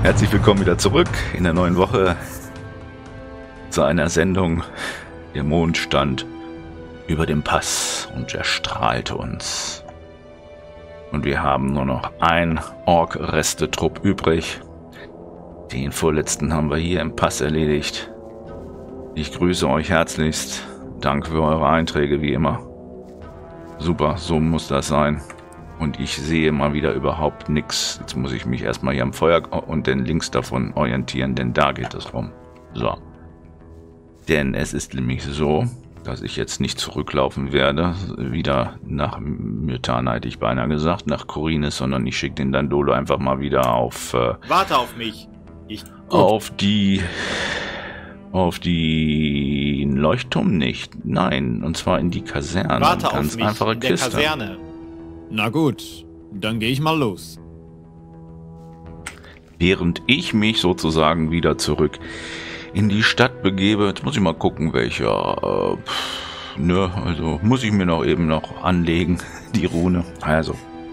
Herzlich willkommen wieder zurück in der neuen Woche zu einer Sendung. Der Mond stand über dem Pass und er strahlte uns. Und wir haben nur noch ein Ork-Restetrupp übrig. Den vorletzten haben wir hier im Pass erledigt. Ich grüße euch herzlichst. Danke für eure Einträge wie immer. Super, so muss das sein. Und ich sehe mal wieder überhaupt nichts. Jetzt muss ich mich erstmal hier am Feuer und dann links davon orientieren, denn da geht es rum. So. Denn es ist nämlich so, dass ich jetzt nicht zurücklaufen werde, wieder nach Mytana, hätte ich beinahe gesagt, nach Khorinis, sondern ich schicke den Dandolo einfach mal wieder auf... Warte auf mich! Auf die Leuchtturm nicht. Nein, und zwar in die Kaserne. Warte Ganz auf mich, einfache in der Kiste. Kaserne. Na gut, dann gehe ich mal los. Während ich mich sozusagen wieder zurück in die Stadt begebe, jetzt muss ich mal gucken, welcher, also muss ich mir noch eben noch anlegen, die Rune. Also.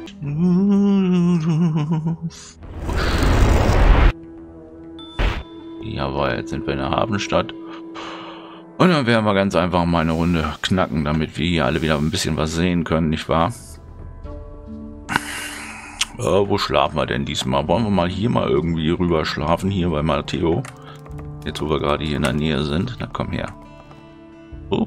Jawohl, jetzt sind wir in der Hafenstadt. Und dann werden wir ganz einfach mal eine Runde knacken, damit wir hier alle wieder ein bisschen was sehen können, nicht wahr? Wo schlafen wir denn diesmal? Wollen wir mal hier mal irgendwie rüber schlafen, hier bei Matteo? Jetzt, wo wir gerade hier in der Nähe sind. Na komm her. Oh.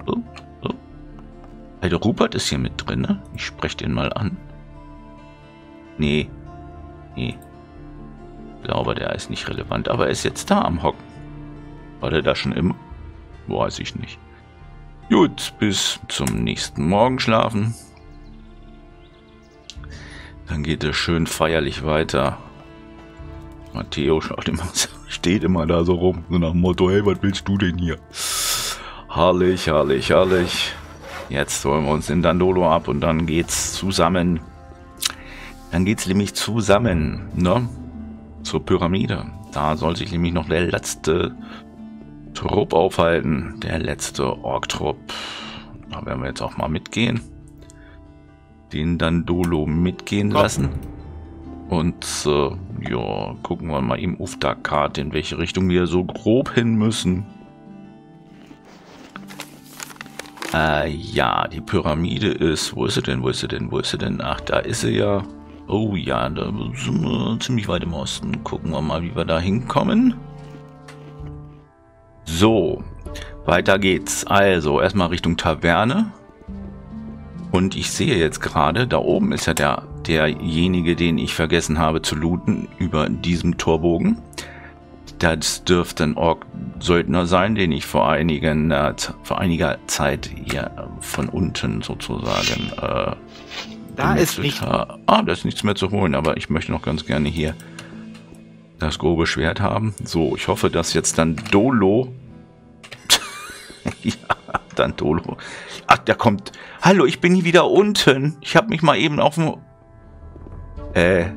Der Rupert ist hier mit drin, ne? Ich spreche den mal an. Nee. Ich glaube, der ist nicht relevant, aber er ist jetzt da am Hocken. War der da schon immer? Weiß ich nicht. Gut, bis zum nächsten Morgen schlafen. Dann geht es schön feierlich weiter. Matteo steht immer da so rum, so nach dem Motto, hey, was willst du denn hier? Herrlich, herrlich, herrlich. Jetzt holen wir uns den Dandolo ab und dann geht's zusammen. Dann geht's nämlich zusammen, ne? Zur Pyramide. Da soll sich nämlich noch der letzte Trupp aufhalten. Der letzte Ork-Trupp. Da werden wir jetzt auch mal mitgehen. Den Dandolo mitgehen lassen. Und ja, gucken wir mal eben auf der Karte, in welche Richtung wir so grob hin müssen. Ja, die Pyramide ist... Wo ist sie denn? Wo ist sie denn? Wo ist sie denn? Ach, da ist sie ja. Oh ja, da sind wir ziemlich weit im Osten. Gucken wir mal, wie wir da hinkommen. So, weiter geht's. Also, erstmal Richtung Taverne. Und ich sehe jetzt gerade, da oben ist ja derjenige, den ich vergessen habe zu looten, über diesem Torbogen. Das dürfte ein Ork-Söldner sein, den ich vor einiger Zeit hier von unten sozusagen Da ist nicht. da ist nichts mehr zu holen, aber ich möchte noch ganz gerne hier das grobe Schwert haben. So, ich hoffe, dass jetzt Dandolo... ja, Dandolo... Ach, der kommt... Hallo, ich bin hier wieder unten. Ich habe mich mal eben auf dem... Ja,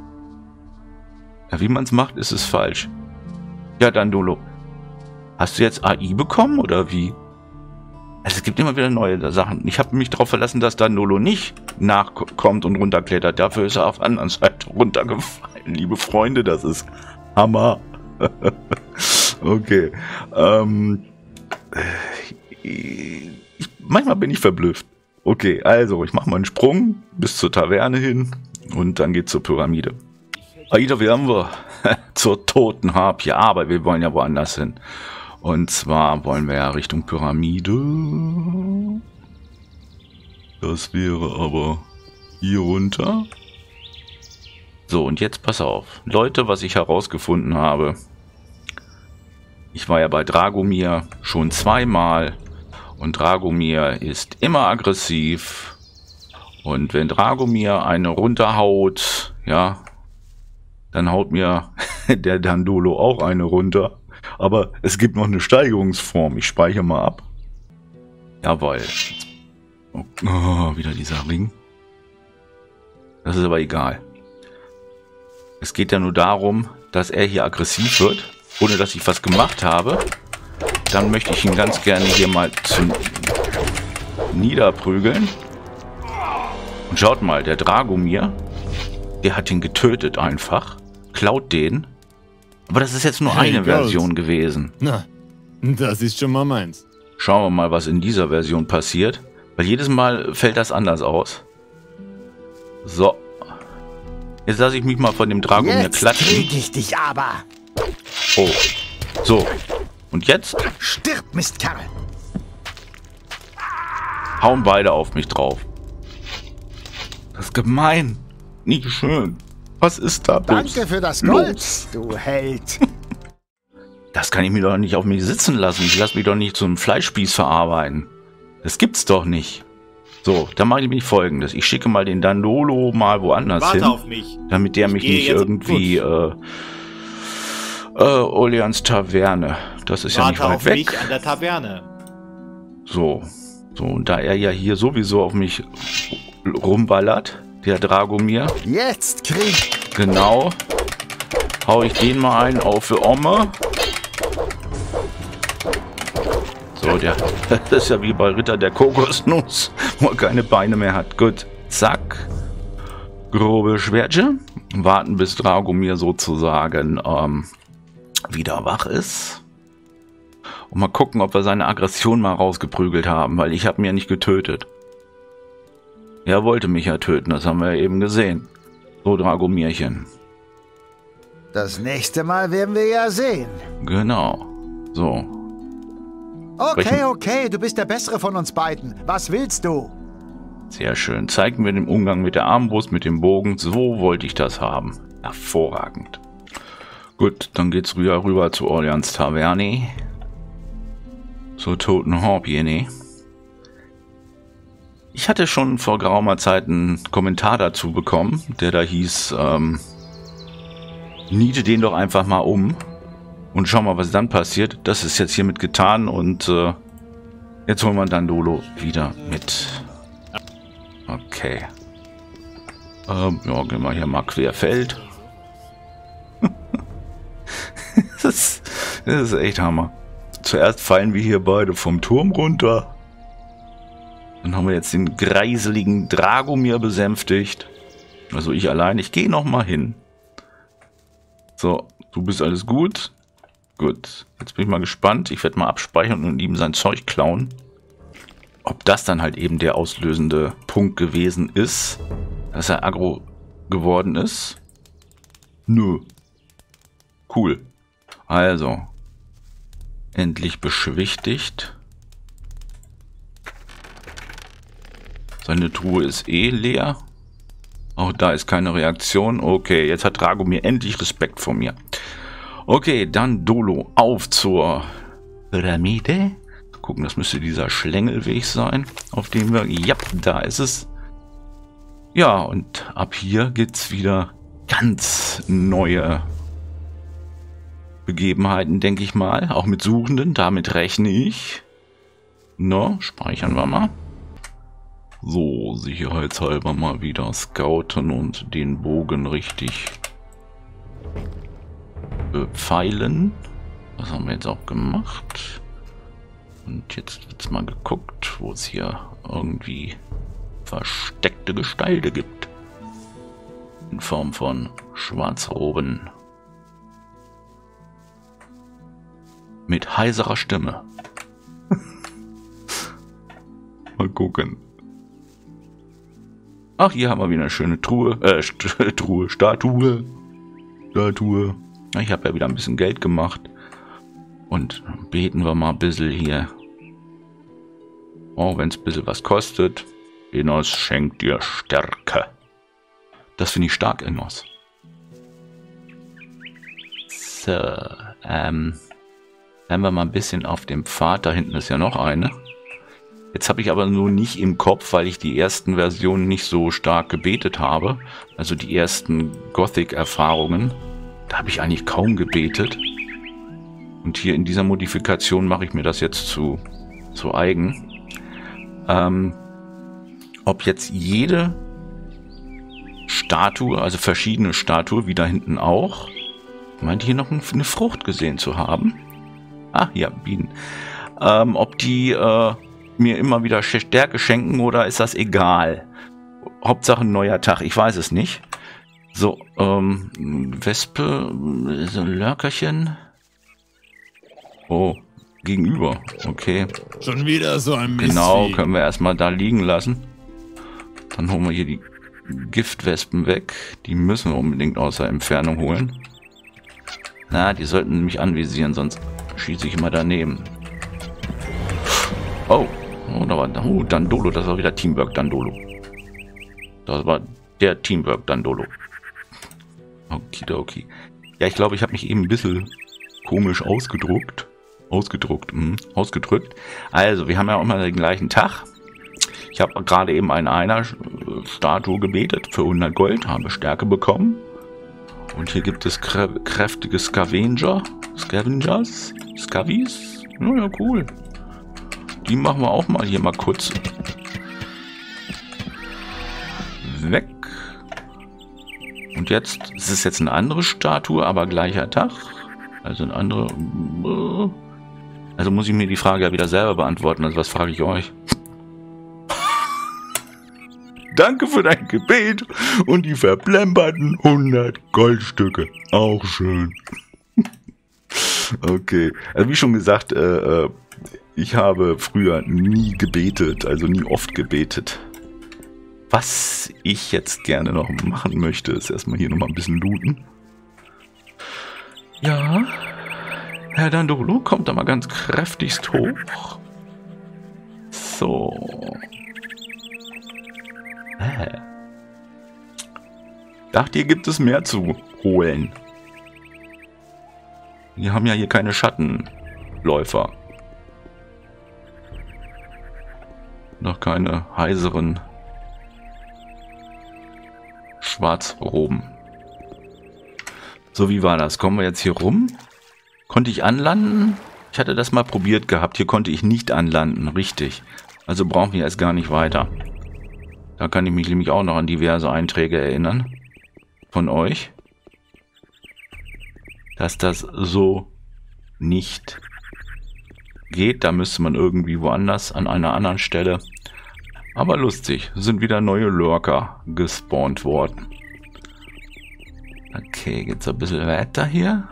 wie man es macht, ist es falsch. Ja, Dandolo. Hast du jetzt AI bekommen, oder wie? Also, es gibt immer wieder neue Sachen. Ich habe mich darauf verlassen, dass Dandolo nicht nachkommt und runterklettert. Dafür ist er auf der anderen Seite runtergefallen. Liebe Freunde, das ist Hammer. Okay. Manchmal bin ich verblüfft. Okay, also ich mache mal einen Sprung bis zur Taverne hin und dann geht's zur Pyramide. Wieder wären wir zur toten Harpie, aber wir wollen ja woanders hin. Und zwar wollen wir ja Richtung Pyramide. Das wäre aber hier runter. So, und jetzt pass auf. Leute, was ich herausgefunden habe. Ich war ja bei Dragomir schon zweimal. Und Dragomir ist immer aggressiv. Und wenn Dragomir eine runterhaut, ja, dann haut mir der Dandolo auch eine runter. Aber es gibt noch eine Steigerungsform. Ich speichere mal ab. Jawohl. Oh, wieder dieser Ring. Das ist aber egal. Es geht ja nur darum, dass er hier aggressiv wird, ohne dass ich was gemacht habe. Dann möchte ich ihn ganz gerne hier mal niederprügeln. Und schaut mal, der Dragomir, der hat ihn getötet einfach. klaut den. Aber das ist jetzt nur Hey, eine Girls. Version gewesen. Na, das ist schon mal meins. Schauen wir mal, was in dieser Version passiert. Weil jedes Mal fällt das anders aus. So. Jetzt lasse ich mich mal von dem Dragomir Jetzt klatschen. krieg ich dich aber. Oh. So. Und jetzt Stirb, Mistkerl. hauen beide auf mich drauf. Das ist gemein. Nicht schön. Was ist da bloß Danke für das los? Gold, du Held. Das kann ich mir doch nicht auf mich sitzen lassen. Ich lasse mich doch nicht zum Fleischspieß verarbeiten. Das gibt's doch nicht. So, dann mache ich mich Folgendes. Ich schicke mal den Dandolo mal woanders hin. Warte auf mich. Damit der mich gehe nicht jetzt- irgendwie... Orleans Taverne. Das ist ja nicht Warte weit auf weg. mich an der Taverne. So. So, und da er ja hier sowieso auf mich rumballert, der Dragomir, Jetzt krieg... genau, hau ich den mal ein auf für Omme. So, der das ist ja wie bei Ritter der Kokosnuss, wo er keine Beine mehr hat. Gut, zack. Grobe Schwertche. Warten, bis Dragomir sozusagen wieder wach ist. Und mal gucken, ob wir seine Aggression mal rausgeprügelt haben, weil ich habe ihn ja nicht getötet. Er wollte mich ja töten, das haben wir ja eben gesehen. So, Dragomirchen. Das nächste Mal werden wir ja sehen. Genau. So. Okay, Sprechen. okay, du bist der Bessere von uns beiden. Was willst du? Sehr schön. Zeigen wir den Umgang mit der Armbrust, mit dem Bogen. So wollte ich das haben. Hervorragend. Gut, dann geht's rüber zu Orleans Taverne. Zur toten Horpiene. Ich hatte schon vor geraumer Zeit einen Kommentar dazu bekommen, der da hieß, niete den doch einfach mal um und schau mal, was dann passiert. Das ist jetzt hiermit getan und jetzt holen wir Dandolo wieder mit. Okay. Ja, gehen wir hier mal querfeld. Das ist echt Hammer. Zuerst fallen wir hier beide vom Turm runter. Dann haben wir jetzt den greiseligen Dragomir besänftigt. Also ich allein. Ich gehe noch mal hin. So, du bist alles gut? Gut. Jetzt bin ich mal gespannt. Ich werde mal abspeichern und ihm sein Zeug klauen. Ob das dann halt eben der auslösende Punkt gewesen ist, dass er aggro geworden ist? Nö. Cool. Also. Endlich beschwichtigt. Seine Truhe ist eh leer. Auch da ist keine Reaktion. Okay, jetzt hat Dragomir endlich Respekt vor mir. Okay, dann Dolo auf zur Pyramide. Gucken, das müsste dieser Schlängelweg sein, auf dem wir... Ja, da ist es. Ja, und ab hier geht's wieder ganz neue Begebenheiten, denke ich mal. Auch mit Suchenden, damit rechne ich. No, speichern wir mal. So, sicherheitshalber mal wieder scouten und den Bogen richtig bepfeilen. Das haben wir jetzt auch gemacht. Und jetzt wird's mal geguckt, wo es hier irgendwie versteckte Gestalte gibt. In Form von Schwarzroben. Mit heiserer Stimme. Mal gucken. Ach, hier haben wir wieder eine schöne Truhe. Statue. Ich habe ja wieder ein bisschen Geld gemacht. Und beten wir mal ein bisschen hier. Oh, wenn es ein bisschen was kostet. Enos schenkt dir Stärke. Das finde ich stark, Enos. So, bleiben wir mal ein bisschen auf dem Pfad. Da hinten ist ja noch eine. Jetzt habe ich aber nur nicht im Kopf, weil ich die ersten Versionen nicht so stark gebetet habe. Also die ersten Gothic-Erfahrungen. Da habe ich eigentlich kaum gebetet. Und hier in dieser Modifikation mache ich mir das jetzt zu eigen. Ob jetzt jede Statue, also verschiedene Statuen, wie da hinten auch, meint hier noch eine Frucht gesehen zu haben. Ah, ja, Bienen. Ob die mir immer wieder Stärke schenken oder ist das egal? Hauptsache ein neuer Tag, ich weiß es nicht. So, Wespe, so ein Lurkerchen. Oh, gegenüber, okay. Schon wieder so ein Mist. Genau, können wir erstmal da liegen lassen. Dann holen wir hier die Giftwespen weg. Die müssen wir unbedingt aus der Entfernung holen. Na, die sollten mich anvisieren, sonst schieße ich immer daneben. Oh, da war Dandolo, das war wieder Teamwork Dandolo. Das war der Teamwork Dandolo. Okidoki. Ja, ich glaube, ich habe mich eben ein bisschen komisch ausgedrückt. Ausgedrückt. Also, wir haben ja auch mal den gleichen Tag. Ich habe gerade eben eine Statue gebetet für 100 Gold, habe Stärke bekommen. Und hier gibt es kräftige Scavengers. Scavies. Ja, cool. Die machen wir auch mal hier mal kurz weg. Und jetzt, es ist jetzt eine andere Statue, aber gleicher Tag. Also eine andere. Also muss ich mir die Frage ja wieder selber beantworten. Also was frage ich euch? Danke für dein Gebet und die verplemperten 100 Goldstücke. Auch schön. Okay. Also wie schon gesagt, ich habe früher nie gebetet, also nie oft gebetet. Was ich jetzt gerne noch machen möchte, ist erstmal hier nochmal ein bisschen looten. Ja, Herr Dandolo kommt da mal ganz kräftigst hoch. So. Dachte, hier gibt es mehr zu holen. Wir haben ja hier keine Schattenläufer. Noch keine heiseren Schwarzroben. So, wie war das? Kommen wir jetzt hier rum? Konnte ich anlanden? Ich hatte das mal probiert gehabt. Hier konnte ich nicht anlanden, richtig. Also brauchen wir jetzt gar nicht weiter. Da kann ich mich nämlich auch noch an diverse Einträge erinnern. Von euch. Dass das so nicht geht. Da müsste man irgendwie woanders an einer anderen Stelle. Aber lustig. Sind wieder neue Lurker gespawnt worden. Okay, geht's ein bisschen weiter hier?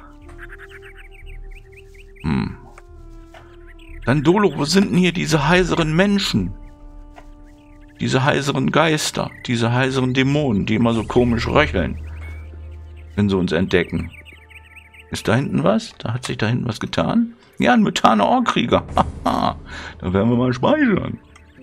Dandolo, wo sind denn hier diese heiseren Menschen? Diese heiseren Geister, diese heiseren Dämonen, die immer so komisch röcheln, wenn sie uns entdecken. Ist da hinten was? Da hat sich da hinten was getan? Ja, ein Methaner Ohrkrieger. Haha, da werden wir mal speichern.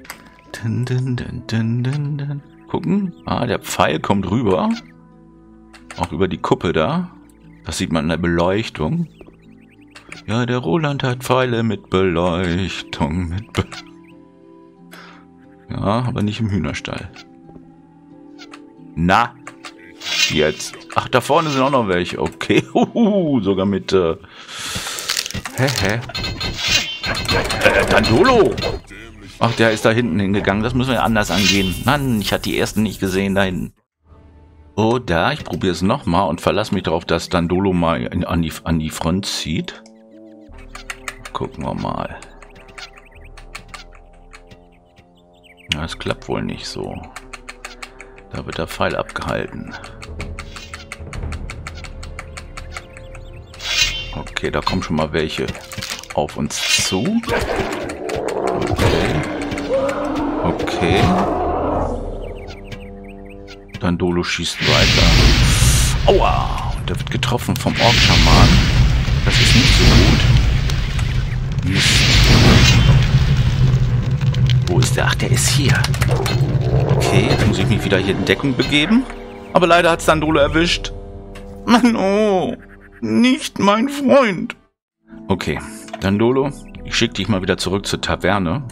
Gucken. Ah, der Pfeil kommt rüber. Auch über die Kuppe da. Das sieht man in der Beleuchtung. Ja, der Roland hat Pfeile mit Beleuchtung. Ja, aber nicht im Hühnerstall. Na, jetzt. Ach, da vorne sind auch noch welche. Okay, sogar mit, Dandolo! Ach, der ist da hinten hingegangen. Das müssen wir anders angehen. Mann, ich hatte die ersten nicht gesehen da hinten. Oh, da, ich probiere es nochmal und verlasse mich darauf, dass Dandolo mal an die Front zieht. Gucken wir mal. Das klappt wohl nicht so. Da wird der Pfeil abgehalten. Okay, da kommen schon mal welche auf uns zu. Okay. Dandolo schießt weiter. Aua! Und der wird getroffen vom Orkschaman. Das ist nicht so gut. Mist. Wo ist der? Ach, der ist hier. Okay, jetzt muss ich mich wieder hier in Deckung begeben. Aber leider hat es Dandolo erwischt. Mann, oh. Nicht mein Freund. Okay, Dandolo, ich schicke dich mal wieder zurück zur Taverne.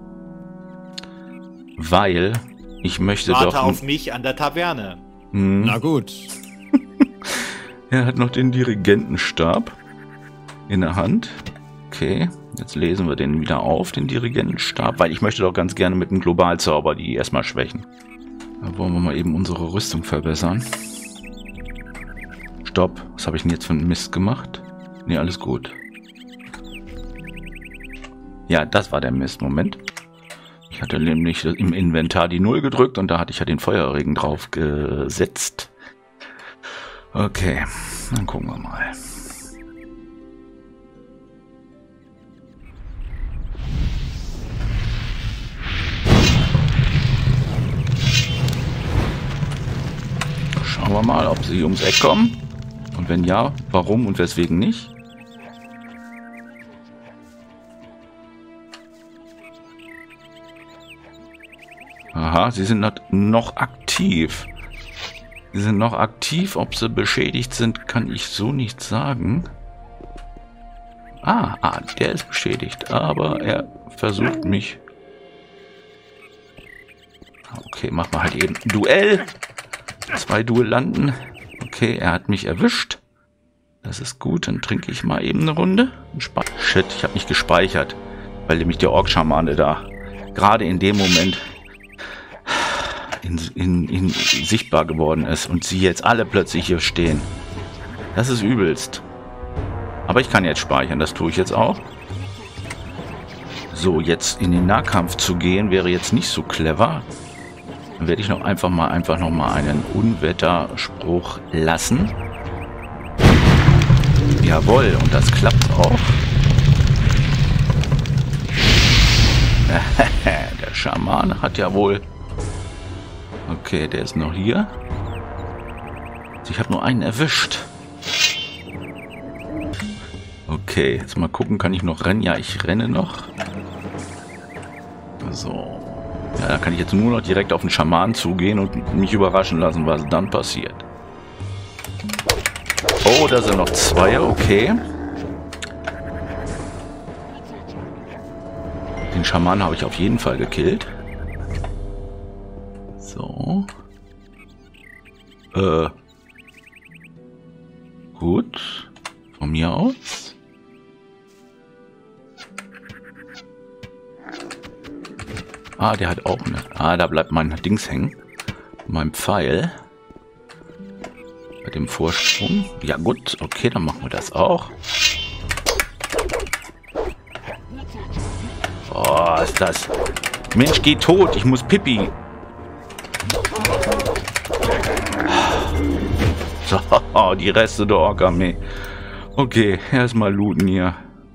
Weil ich möchte doch... Warte auf mich an der Taverne. Na gut. Er hat noch den Dirigentenstab in der Hand. Okay, jetzt lesen wir den wieder auf, den Dirigentenstab, weil ich möchte doch ganz gerne mit dem Globalzauber die erstmal schwächen. Da wollen wir mal eben unsere Rüstung verbessern. Stopp, was habe ich denn jetzt für einen Mist gemacht? Ne, alles gut. Ja, das war der Mist, Moment. Ich hatte nämlich im Inventar die 0 gedrückt und da hatte ich ja den Feuerregen drauf gesetzt. Okay, dann gucken wir mal. Schauen wir mal, ob sie ums Eck kommen. Und wenn ja, warum und weswegen nicht? Aha, sie sind noch aktiv. Sie sind noch aktiv. Ob sie beschädigt sind, kann ich so nicht sagen. Der ist beschädigt. Aber er versucht mich... Okay, machen wir halt eben ein Duell. 2 Duellanten. Okay, er hat mich erwischt. Das ist gut, dann trinke ich mal eben eine Runde. Shit, ich habe nicht gespeichert. Weil nämlich der Ork-Schamane da gerade in dem Moment sichtbar geworden ist und sie jetzt alle plötzlich hier stehen. Das ist übelst. Aber ich kann jetzt speichern, das tue ich jetzt auch. So, jetzt in den Nahkampf zu gehen, wäre jetzt nicht so clever. Dann werde ich noch einfach noch mal einen Unwetterspruch lassen. Jawohl, und das klappt auch. Der Schaman hat ja wohl... Okay, der ist noch hier. Ich habe nur einen erwischt. Okay, jetzt mal gucken, kann ich noch rennen? Ja, ich renne noch. So. Ja, da kann ich jetzt nur noch direkt auf den Schaman zugehen und mich überraschen lassen, was dann passiert. Oh, da sind noch 2, okay. Den Schaman habe ich auf jeden Fall gekillt. So. Gut. Von mir aus. Der hat auch eine... da bleibt mein Dings hängen. Mein Pfeil. Bei dem Vorsprung. Ja gut, okay, dann machen wir das auch. Oh, ist das... Mensch, geh tot, ich muss Pipi. So, die Reste der Ork-Armee. Okay, erstmal looten hier.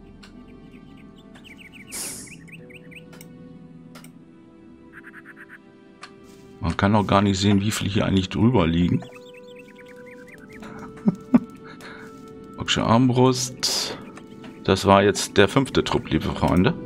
Man kann auch gar nicht sehen, wie viele hier eigentlich drüber liegen. Orksche Armbrust. Das war jetzt der 5. Trupp, liebe Freunde.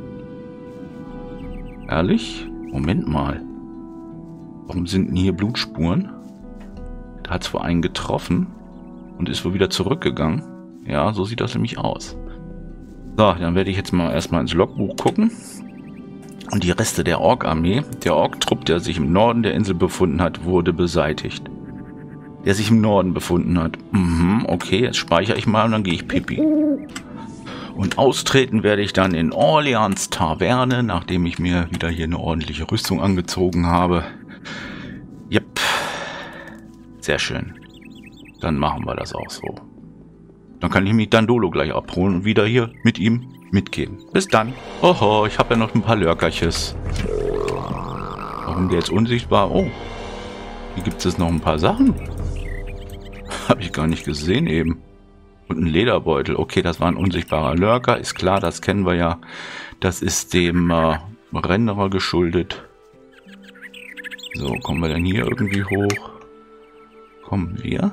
Ehrlich? Moment mal. Warum sind denn hier Blutspuren? Da hat es wohl einen getroffen und ist wohl wieder zurückgegangen. Ja, so sieht das nämlich aus. So, dann werde ich jetzt mal erstmal ins Logbuch gucken. Und die Reste der Ork-Armee, der Ork-Trupp, der sich im Norden der Insel befunden hat, wurde beseitigt. Der sich im Norden befunden hat. Okay, jetzt speichere ich mal und dann gehe ich Pipi. Und austreten werde ich dann in Orleans Taverne, nachdem ich mir wieder hier eine ordentliche Rüstung angezogen habe. Yep. Sehr schön. Dann machen wir das auch so. Dann kann ich mich Dandolo gleich abholen und wieder hier mit ihm mitgehen. Bis dann. Oho, ich habe ja noch ein paar Lurkerches. Warum der jetzt unsichtbar? Oh, hier gibt es noch ein paar Sachen. Habe ich gar nicht gesehen eben. Und ein Lederbeutel. Okay, das war ein unsichtbarer Lurker. Ist klar, das kennen wir ja. Das ist dem Renderer geschuldet. So, kommen wir denn hier irgendwie hoch? Kommen wir?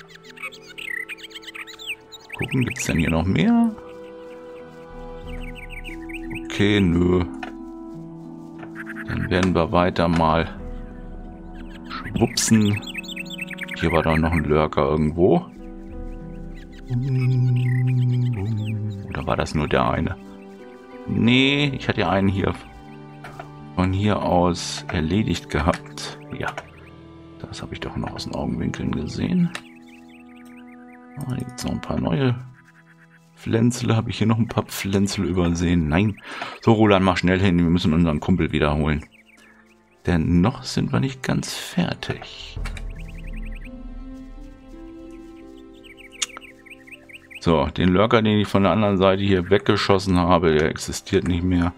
Gucken, gibt es denn hier noch mehr? Okay, nö. Dann werden wir weiter mal schwupsen. Hier war doch noch ein Lurker irgendwo. Oder war das nur der eine? Nee, ich hatte ja einen hier von hier aus erledigt gehabt. Ja, das habe ich doch noch aus den Augenwinkeln gesehen. Hier gibt es noch ein paar neue Pflänzle. Habe ich hier noch ein paar Pflänzle übersehen? Nein. So, Roland, mach schnell hin. Wir müssen unseren Kumpel wiederholen. Denn noch sind wir nicht ganz fertig. So, den Lurker, den ich von der anderen Seite hier weggeschossen habe, der existiert nicht mehr.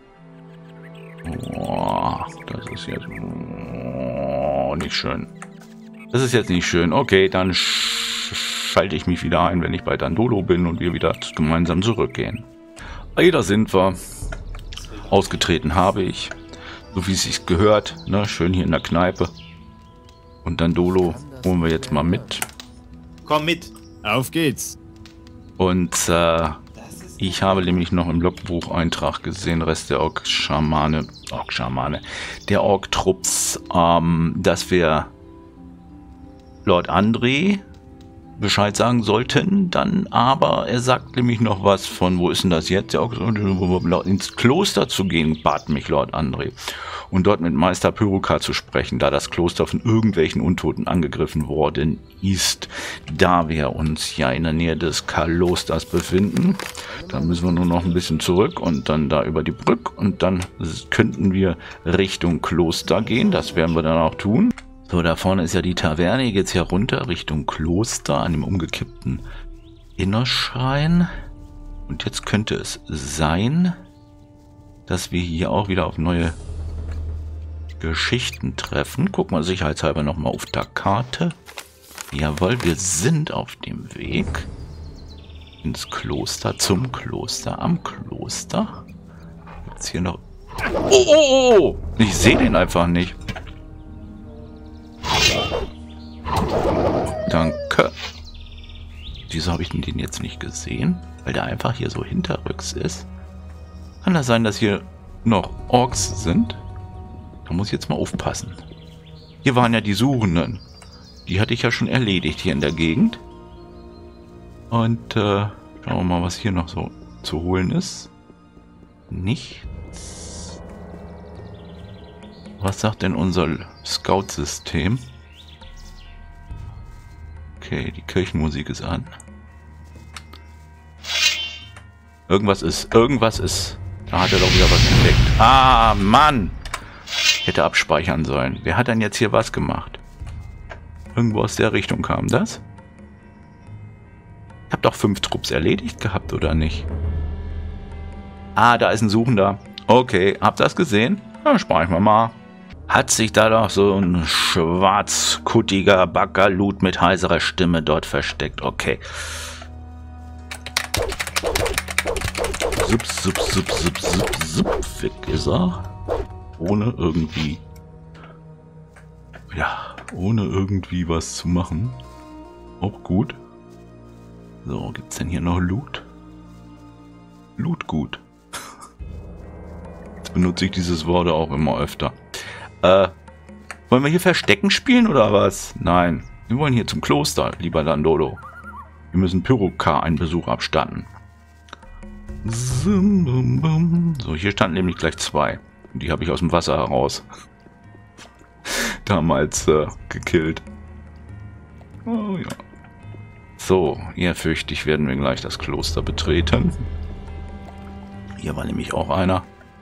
Oh, das ist jetzt nicht schön. Das ist jetzt nicht schön. Okay, dann schalte ich mich wieder ein, wenn ich bei Dandolo bin und wir wieder gemeinsam zurückgehen. Da sind wir. Ausgetreten habe ich. So wie es sich gehört. Ne? Schön hier in der Kneipe. Und Dandolo holen wir jetzt mal mit. Komm mit. Auf geht's. Und ich habe nämlich noch im Logbucheintrag gesehen, Rest der Ork-Schamane, der Ork-Trupps, dass wir Lord André Bescheid sagen sollten, dann aber er sagt nämlich noch was von, wo ist denn das jetzt? Ins Kloster zu gehen, bat mich Lord André. Und dort mit Meister Pyrokar zu sprechen, da das Kloster von irgendwelchen Untoten angegriffen worden ist, da wir uns ja in der Nähe des Klosters befinden. Da müssen wir nur noch ein bisschen zurück und dann da über die Brücke und dann könnten wir Richtung Kloster gehen, das werden wir dann auch tun. So, da vorne ist ja die Taverne, geht's hier runter Richtung Kloster an dem umgekippten Innerschrein. Und jetzt könnte es sein, dass wir hier auch wieder auf neue Geschichten treffen. Guck mal sicherheitshalber nochmal auf der Karte. Jawohl, wir sind auf dem Weg ins Kloster, zum Kloster, am Kloster. Jetzt hier noch... Oh! Ich sehe den einfach nicht. Danke. Wieso habe ich den jetzt nicht gesehen? Weil der einfach hier so hinterrücks ist. Kann das sein, dass hier noch Orks sind? Da muss ich jetzt mal aufpassen. Hier waren ja die Suchenden. Die hatte ich ja schon erledigt hier in der Gegend. Und schauen wir mal, was hier noch so zu holen ist. Nichts. Was sagt denn unser Scout-System? Okay, die Kirchenmusik ist an. Irgendwas ist. Da hat er doch wieder was entdeckt. Ah, Mann! Hätte abspeichern sollen. Wer hat denn jetzt hier was gemacht? Irgendwo aus der Richtung kam das? Ich hab doch 5 Trupps erledigt gehabt, oder nicht? Ah, da ist ein Suchender. Okay, habt ihr das gesehen? Ja, spare ich mal. Hat sich da doch so ein schwarzkuttiger Baggerlut mit heiserer Stimme dort versteckt. Okay. Weg ist er. Ohne irgendwie... Ja, ohne irgendwie was zu machen. Auch gut. So, gibt's denn hier noch Loot? Loot gut. Jetzt benutze ich dieses Wort auch immer öfter. Wollen wir hier Verstecken spielen oder was? Nein, wir wollen hier zum Kloster, lieber Dandolo. Wir müssen Pyrokar einen Besuch abstatten. So, hier standen nämlich gleich 2. Die habe ich aus dem Wasser heraus damals gekillt. Oh ja. So, ehrfürchtig werden wir gleich das Kloster betreten. Hier war nämlich auch einer.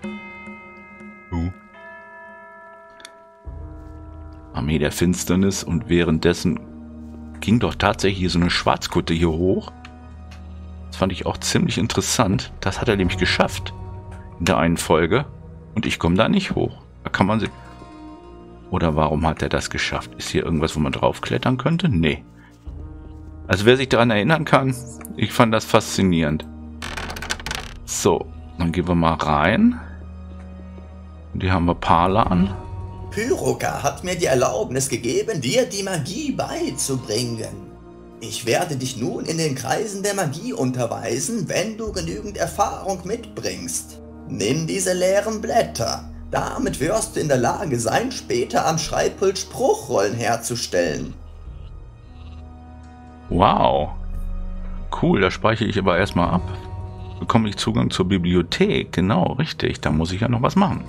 Armee der Finsternis und währenddessen ging doch tatsächlich hier so eine Schwarzkutte hier hoch. Das fand ich auch ziemlich interessant. Das hat er nämlich geschafft in der einen Folge und ich komme da nicht hoch. Da kann man sich... Oder warum hat er das geschafft? Ist hier irgendwas, wo man draufklettern könnte? Nee. Also wer sich daran erinnern kann, ich fand das faszinierend. So, dann gehen wir mal rein. Und hier haben wir Parlan. Pyrokar hat mir die Erlaubnis gegeben, dir die Magie beizubringen. Ich werde dich nun in den Kreisen der Magie unterweisen, wenn du genügend Erfahrung mitbringst. Nimm diese leeren Blätter. Damit wirst du in der Lage sein, später am Schreibpult Spruchrollen herzustellen. Wow. Cool, da speichere ich aber erstmal ab. Bekomme ich Zugang zur Bibliothek. Genau, richtig. Da muss ich ja noch was machen.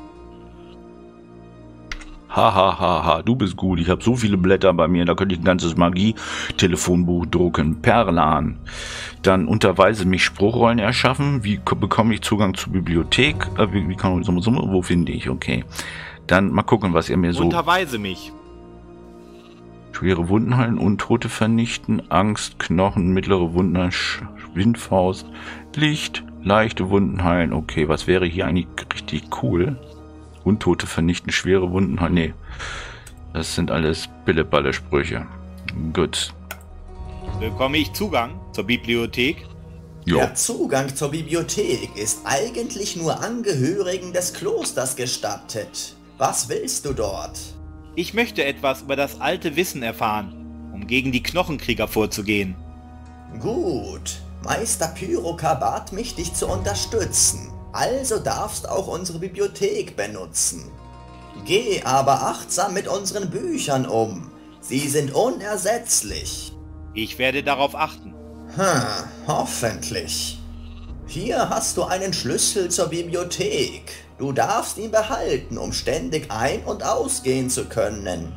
Hahaha, du bist gut. Ich habe so viele Blätter bei mir, da könnte ich ein ganzes Magie-Telefonbuch drucken. Perlan. Dann unterweise mich Spruchrollen erschaffen. Wie bekomme ich Zugang zur Bibliothek? Wie kann ich wo finde ich? Okay. Dann mal gucken, was ihr mir so... Unterweise mich. Schwere Wunden heilen, Untote vernichten, Angst, Knochen, mittlere Wunden heilen, Windfaust, Licht, leichte Wunden heilen. Okay, was wäre hier eigentlich richtig cool? Untote vernichten, schwere Wunden heilen. Nee, das sind alles Billeballe-Sprüche. Gut. Bekomme ich Zugang zur Bibliothek? Jo. Der Zugang zur Bibliothek ist eigentlich nur Angehörigen des Klosters gestattet. Was willst du dort? Ich möchte etwas über das alte Wissen erfahren, um gegen die Knochenkrieger vorzugehen. Gut, Meister Pyroka bat mich, dich zu unterstützen. Also darfst auch unsere Bibliothek benutzen. Geh aber achtsam mit unseren Büchern um. Sie sind unersetzlich. Ich werde darauf achten. Hoffentlich. Hier hast du einen Schlüssel zur Bibliothek. Du darfst ihn behalten, um ständig ein- und ausgehen zu können.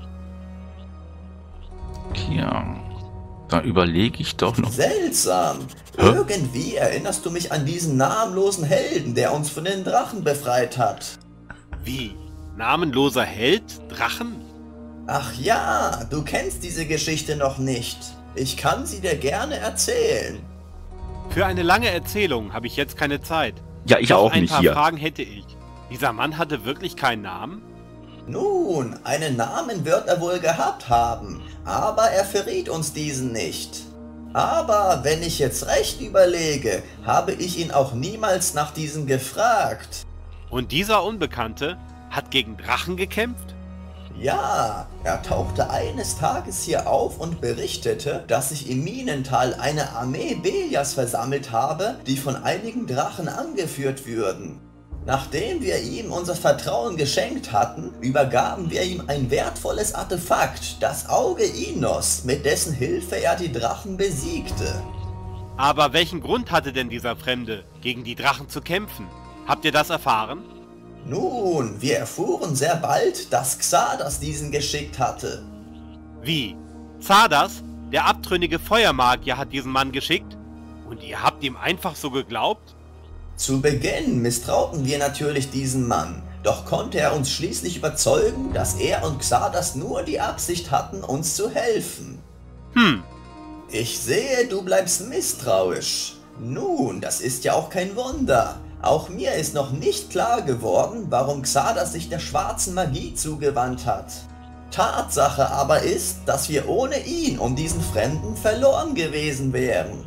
Ja, da überlege ich doch noch. Seltsam. Irgendwie erinnerst du mich an diesen namenlosen Helden, der uns von den Drachen befreit hat. Wie? Namenloser Held? Drachen? Ach ja, du kennst diese Geschichte noch nicht. Ich kann sie dir gerne erzählen. Für eine lange Erzählung habe ich jetzt keine Zeit. Ja, ich Doch auch ein nicht paar hier. Fragen hätte ich. Dieser Mann hatte wirklich keinen Namen? Nun, einen Namen wird er wohl gehabt haben, aber er verriet uns diesen nicht. Aber wenn ich jetzt recht überlege, habe ich ihn auch niemals nach diesem gefragt. Und dieser Unbekannte hat gegen Drachen gekämpft? Ja, er tauchte eines Tages hier auf und berichtete, dass sich im Minental eine Armee Belias versammelt habe, die von einigen Drachen angeführt würden. Nachdem wir ihm unser Vertrauen geschenkt hatten, übergaben wir ihm ein wertvolles Artefakt, das Auge Inos, mit dessen Hilfe er die Drachen besiegte. Aber welchen Grund hatte denn dieser Fremde, gegen die Drachen zu kämpfen? Habt ihr das erfahren? Nun, wir erfuhren sehr bald, dass Xardas diesen geschickt hatte. Wie? Xardas, der abtrünnige Feuermagier, hat diesen Mann geschickt? Und ihr habt ihm einfach so geglaubt? Zu Beginn misstrauten wir natürlich diesen Mann, doch konnte er uns schließlich überzeugen, dass er und Xardas nur die Absicht hatten, uns zu helfen. Ich sehe, du bleibst misstrauisch. Nun, das ist ja auch kein Wunder. Auch mir ist noch nicht klar geworden, warum Xardas sich der schwarzen Magie zugewandt hat. Tatsache aber ist, dass wir ohne ihn um diesen Fremden verloren gewesen wären.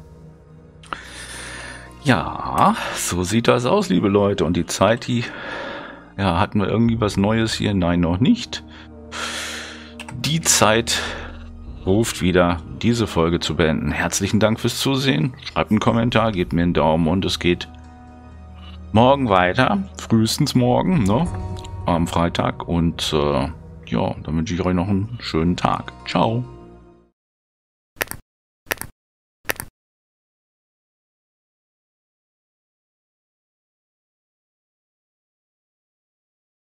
Ja, so sieht das aus, liebe Leute. Und die Zeit, ja, hatten wir irgendwie was Neues hier? Nein, noch nicht. Die Zeit ruft wieder, diese Folge zu beenden. Herzlichen Dank fürs Zusehen. Schreibt einen Kommentar, gebt mir einen Daumen und es geht morgen weiter. Frühestens morgen, ne? Am Freitag. Und ja, dann wünsche ich euch noch einen schönen Tag. Ciao.